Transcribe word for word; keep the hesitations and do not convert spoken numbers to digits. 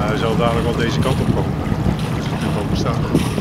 hij zal dadelijk wel deze kant op komen. Dat is natuurlijk wel bestaan.